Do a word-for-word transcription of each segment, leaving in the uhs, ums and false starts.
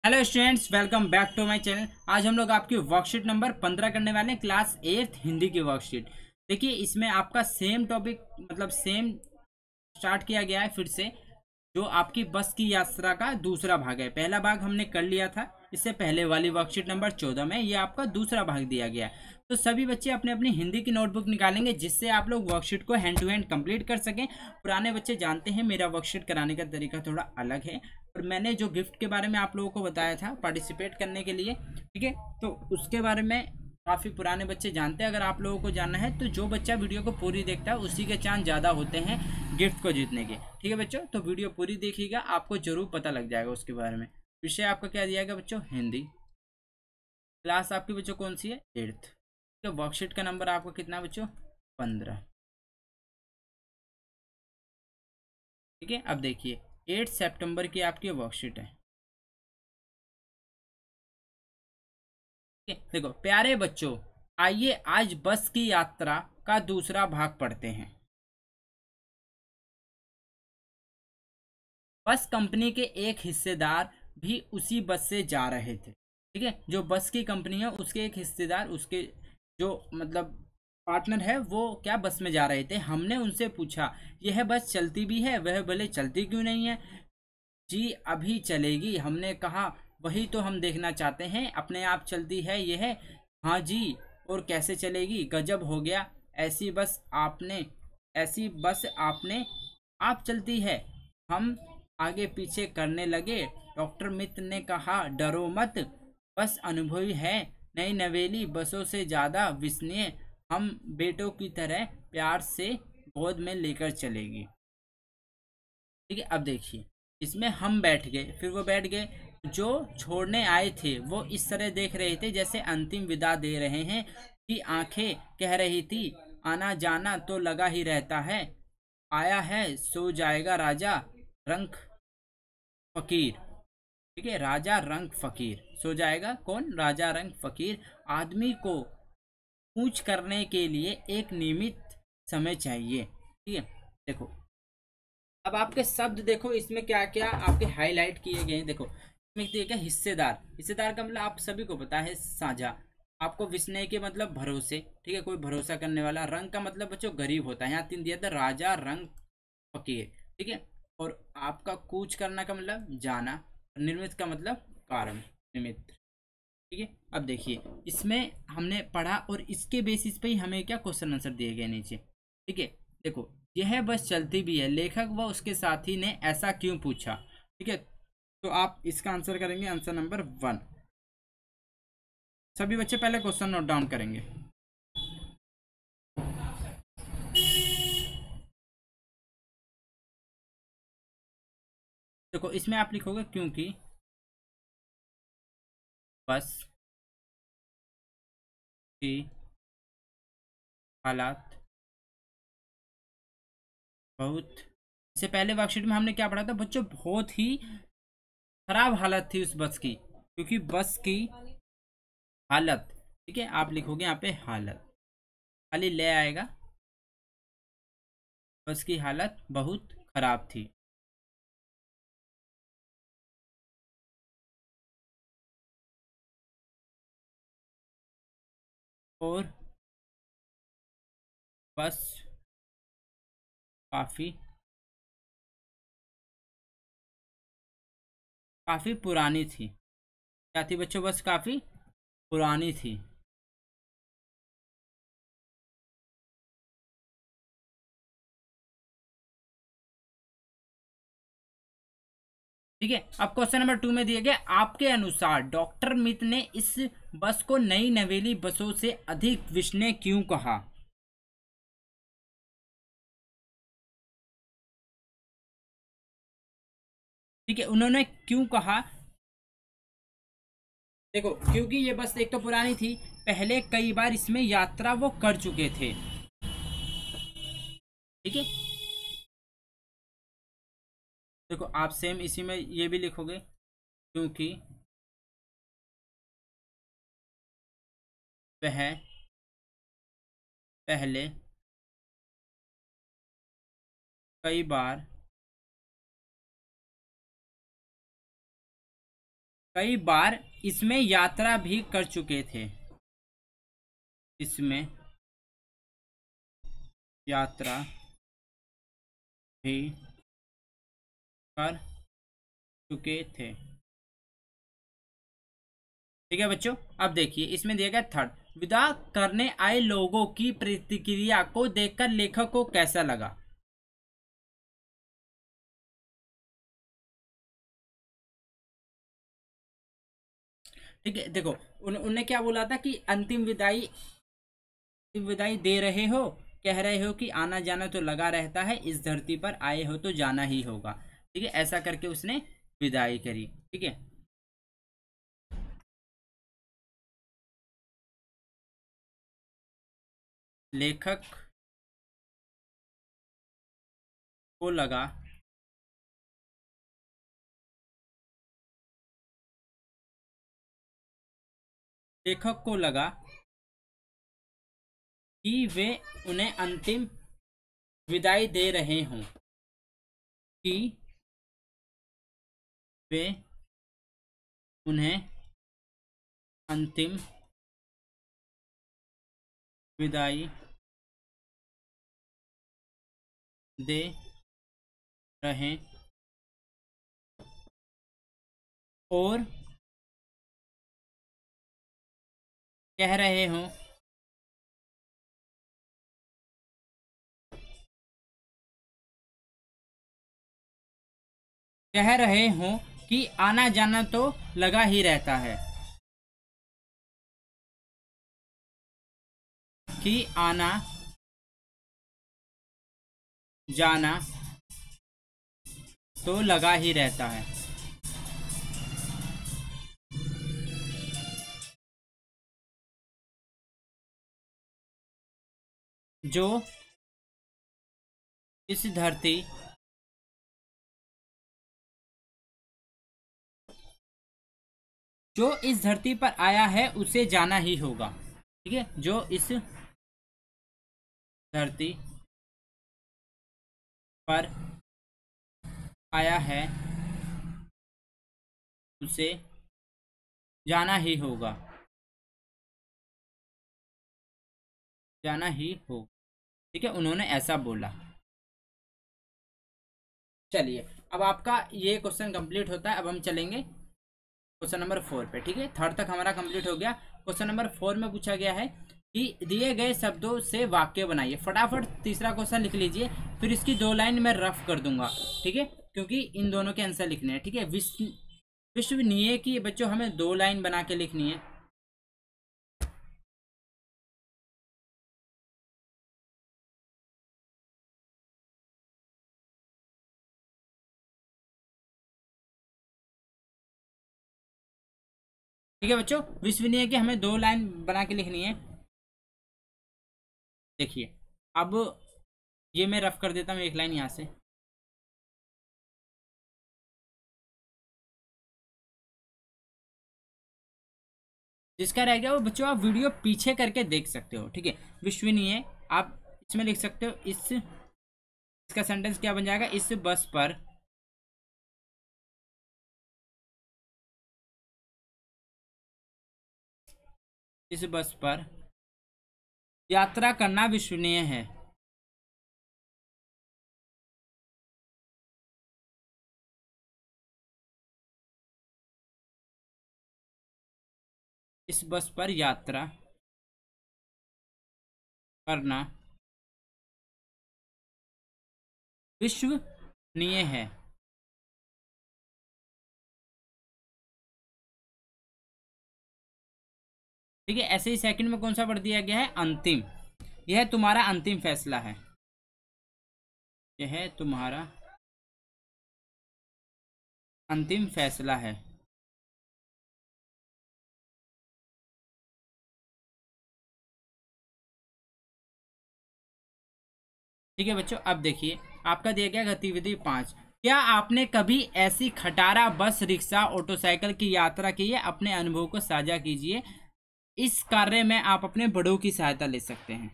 Hello students, welcome back to my channel. आज हम लोग आपकी वर्कशीट नंबर पंद्रह करने वाले हैं, क्लास एट्थ हिंदी की वर्कशीट। देखिए, इसमें आपका सेम टॉपिक मतलब सेम स्टार्ट किया गया है फिर से। जो आपकी बस की यात्रा का दूसरा भाग है। पहला भाग हमने कर लिया था इससे पहले वाली वर्कशीट नंबर चौदह में, ये आपका दूसरा भाग दिया गया है। तो सभी बच्चे अपने अपनी हिंदी की नोटबुक निकालेंगे जिससे आप लोग वर्कशीट को हैंड टू हैंड कंप्लीट कर सकें। पुराने बच्चे जानते हैं मेरा वर्कशीट कराने का तरीका थोड़ा अलग है, और मैंने जो गिफ्ट के बारे में आप लोगों को बताया था पार्टिसिपेट करने के लिए, ठीक है, तो उसके बारे में काफ़ी पुराने बच्चे जानते हैं। अगर आप लोगों को जानना है तो जो बच्चा वीडियो को पूरी देखता है उसी के चांस ज़्यादा होते हैं गिफ्ट को जीतने के। ठीक है बच्चों, तो वीडियो पूरी देखिएगा, आपको जरूर पता लग जाएगा उसके बारे में। विषय आपका क्या दिया गया बच्चों? हिंदी। क्लास आपकी बच्चों कौन सी है? एट्थ। तो वर्कशीट का नंबर आपका कितना बच्चों? पंद्रह। ठीक है, अब देखिए एट सितंबर की आपकी वर्कशीट है। ठीक है, देखो प्यारे बच्चों, आइए आज बस की यात्रा का दूसरा भाग पढ़ते हैं। बस कंपनी के एक हिस्सेदार भी उसी बस से जा रहे थे। ठीक है, जो बस की कंपनी है उसके एक हिस्सेदार, उसके जो मतलब पार्टनर है, वो क्या बस में जा रहे थे। हमने उनसे पूछा यह बस चलती भी है? वह बोले चलती क्यों नहीं है जी, अभी चलेगी। हमने कहा वही तो हम देखना चाहते हैं, अपने आप चलती है यह? हाँ जी। और कैसे चलेगी? गजब हो गया, ऐसी बस आपने ऐसी बस आपने आप चलती है। हम आगे पीछे करने लगे। डॉक्टर मित्र ने कहा डरो मत, बस अनुभवी है, नई नवेली बसों से ज्यादा विश्वसनीय, हम बेटों की तरह प्यार से गोद में लेकर चलेगी। ठीक है, अब देखिए इसमें हम बैठ गए, फिर वो बैठ गए। जो छोड़ने आए थे वो इस तरह देख रहे थे जैसे अंतिम विदा दे रहे हैं कि आंखें कह रही थी आना जाना तो लगा ही रहता है, आया है सो जाएगा राजा रंग फकीर। ठीक है, राजा रंग फकीर सो जाएगा। कौन? राजा रंग फकीर। आदमी को कूच करने के लिए एक नियमित समय चाहिए। ठीक है, देखो अब आपके शब्द देखो, इसमें क्या क्या आपके हाईलाइट किए गए हैं। देखो इसमें दिया गया हिस्सेदार। हिस्सेदार का मतलब आप सभी को पता है, साझा। आपको विस्मय के मतलब भरोसे, ठीक है, कोई भरोसा करने वाला। रंग का मतलब बच्चों गरीब होता है, यहाँ तीन दिया था, राजा रंग फकीर। ठीक है, और आपका कूच करना का मतलब जाना, निर्मित का मतलब कारण, निमित्त। ठीक है, अब देखिए इसमें हमने पढ़ा और इसके बेसिस पे ही हमें क्या क्वेश्चन आंसर दिए गए नीचे। ठीक है, देखो यह बस चलती भी है, लेखक व उसके साथी ने ऐसा क्यों पूछा। ठीक है, तो आप इसका आंसर करेंगे आंसर नंबर वन। सभी बच्चे पहले क्वेश्चन नोट डाउन करेंगे। देखो इसमें आप लिखोगे क्योंकि बस की हालात बहुत, इससे पहले वर्कशीट में हमने क्या पढ़ा था बच्चों? बहुत ही खराब हालत थी उस बस की, क्योंकि बस की हालत। ठीक है, आप लिखोगे यहाँ पे हालत, खाली ले आएगा। बस की हालत बहुत खराब थी। और बस काफी काफी पुरानी थी। क्या थी बच्चों? बस काफी पुरानी थी। ठीक है, अब क्वेश्चन नंबर टू में दिए गए, आपके अनुसार डॉक्टर मित ने इस बस को नई नवेली बसों से अधिक विश्वसनीय क्यों कहा। ठीक है, उन्होंने क्यों कहा? देखो क्योंकि ये बस एक तो पुरानी थी, पहले कई बार इसमें यात्रा वो कर चुके थे। ठीक है, देखो आप सेम इसी में ये भी लिखोगे क्योंकि वह पहले कई बार कई बार इसमें यात्रा भी कर चुके थे। इसमें यात्रा भी कर चुके थे। ठीक है बच्चों, अब देखिए इसमें दिया गया थर्ड, विदा करने आए लोगों की प्रतिक्रिया को देखकर लेखक को कैसा लगा। ठीक है, देखो उन, उनने क्या बोला था कि अंतिम विदाई, अंतिम विदाई दे रहे हो, कह रहे हो कि आना जाना तो लगा रहता है, इस धरती पर आए हो तो जाना ही होगा। ठीक है, ऐसा करके उसने विदाई करी। ठीक है, लेखक को लगा लेखक को लगा कि वे उन्हें अंतिम विदाई दे रहे हों, कि वे उन्हें अंतिम विदाई दे रहे और कह रहे हों कह रहे हों कि आना जाना तो लगा ही रहता है, कि आना जाना तो लगा ही रहता है। जो इस धरती जो इस धरती पर आया है उसे जाना ही होगा। ठीक है, जो इस धरती पर आया है उसे जाना ही होगा, जाना ही होगा। ठीक है, उन्होंने ऐसा बोला। चलिए, अब आपका ये क्वेश्चन कंप्लीट होता है। अब हम चलेंगे क्वेश्चन नंबर फोर पे। ठीक है, थर्ड तक हमारा कंप्लीट हो गया। क्वेश्चन नंबर फोर में पूछा गया है कि दिए गए शब्दों से वाक्य बनाइए। फटाफट तीसरा क्वेश्चन लिख लीजिए, फिर इसकी दो लाइन मैं रफ कर दूंगा। ठीक है, क्योंकि इन दोनों के आंसर लिखने हैं। ठीक है, विश्व विश्वसनीय की बच्चों हमें दो लाइन बना के लिखनी है। ठीक है बच्चों, विश्वसनीय की हमें दो लाइन बना के लिखनी है। देखिए, अब ये मैं रफ कर देता हूँ एक लाइन यहाँ से। जिसका रह गया वो बच्चों आप वीडियो पीछे करके देख सकते हो। ठीक है, विश्वसनीय आप इसमें लिख सकते हो, इस इसका सेंटेंस क्या बन जाएगा, इस बस पर इस बस पर यात्रा करना विश्वसनीय है। इस बस पर यात्रा करना विश्वसनीय है। ठीक है, ऐसे ही सेकंड में कौन सा पढ़ दिया गया है, अंतिम। यह तुम्हारा अंतिम फैसला है, यह तुम्हारा अंतिम फैसला है। ठीक है बच्चों, अब देखिए आपका दिया गया गतिविधि पाँच। क्या आपने कभी ऐसी खटारा, बस, रिक्शा, ऑटोसाइकिल की यात्रा की है? अपने अनुभव को साझा कीजिए। इस कार्य में आप अपने बड़ों की सहायता ले सकते हैं।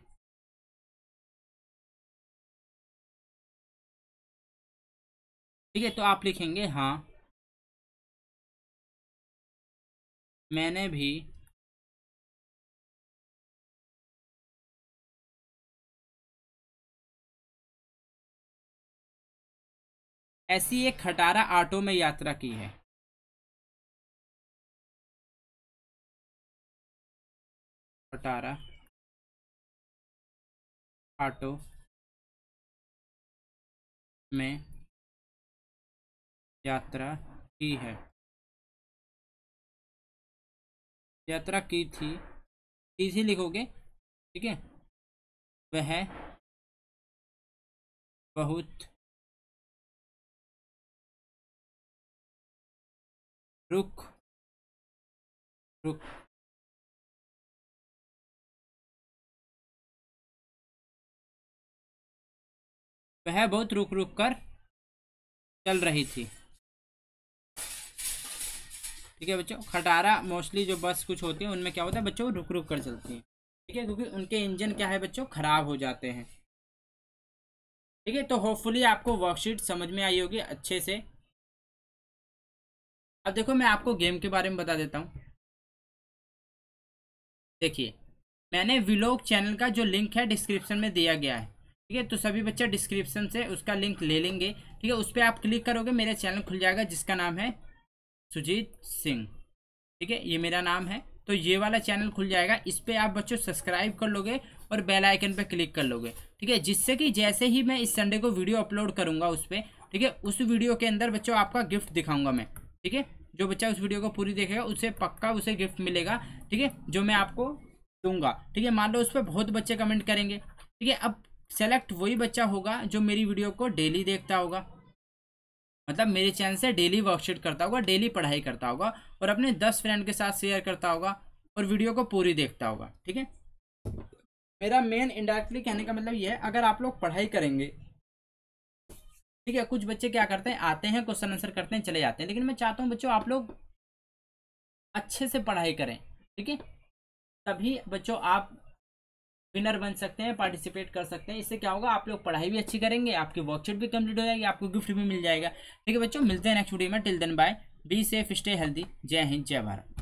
ठीक है, तो आप लिखेंगे हाँ, मैंने भी ऐसी एक खटारा ऑटो में यात्रा की है। खटारा ऑटो में यात्रा की है। यात्रा की थी, की थी लिखोगे, ठीक है। वह बहुत रुक रुक वह बहुत रुक रुक कर चल रही थी। ठीक है बच्चों, खटारा मोस्टली जो बस कुछ होती है उनमें क्या होता है बच्चों, रुक रुक कर चलती है। ठीक है, क्योंकि उनके इंजन क्या है बच्चों, खराब हो जाते हैं। ठीक है, तो होपफुली आपको वर्कशीट समझ में आई होगी अच्छे से। अब देखो मैं आपको गेम के बारे में बता देता हूँ। देखिए, मैंने व्लॉग चैनल का जो लिंक है डिस्क्रिप्शन में दिया गया है। ठीक है, तो सभी बच्चे डिस्क्रिप्शन से उसका लिंक ले लेंगे। ठीक है, उस पर आप क्लिक करोगे, मेरा चैनल खुल जाएगा जिसका नाम है सुजीत सिंह। ठीक है, ये मेरा नाम है, तो ये वाला चैनल खुल जाएगा। इस पर आप बच्चों सब्सक्राइब कर लोगे और बेल आइकन पे क्लिक कर लोगे। ठीक है, जिससे कि जैसे ही मैं इस संडे को वीडियो अपलोड करूंगा उस पर, ठीक है, उस वीडियो के अंदर बच्चों आपका गिफ्ट दिखाऊंगा मैं। ठीक है, जो बच्चा उस वीडियो को पूरी देखेगा उसे पक्का उसे गिफ्ट मिलेगा। ठीक है, जो मैं आपको दूंगा। ठीक है, मान लो उस पर बहुत बच्चे कमेंट करेंगे। ठीक है, अब सेलेक्ट वही बच्चा होगा जो मेरी वीडियो को डेली देखता होगा, मतलब मेरे चैनल से डेली वर्कशीट करता होगा, डेली पढ़ाई करता होगा और अपने दस फ्रेंड के साथ शेयर करता होगा और वीडियो को पूरी देखता होगा। ठीक है, मेरा मेन इनडायरेक्टली कहने का मतलब ये है, अगर आप लोग पढ़ाई करेंगे, ठीक है, कुछ बच्चे क्या करते हैं, आते हैं क्वेश्चन आंसर करते हैं चले जाते हैं, लेकिन मैं चाहता हूँ बच्चों आप लोग अच्छे से पढ़ाई करें। ठीक है, तभी बच्चों आप विनर बन सकते हैं, पार्टिसिपेट कर सकते हैं। इससे क्या होगा, आप लोग पढ़ाई भी अच्छी करेंगे, आपकी वर्कशीट भी कंप्लीट हो जाएगी, आपको गिफ्ट भी मिल जाएगा। ठीक है बच्चों, मिलते हैं नेक्स्ट वीडियो में। Till then bye, be safe, stay healthy. जय हिंद, जय भारत।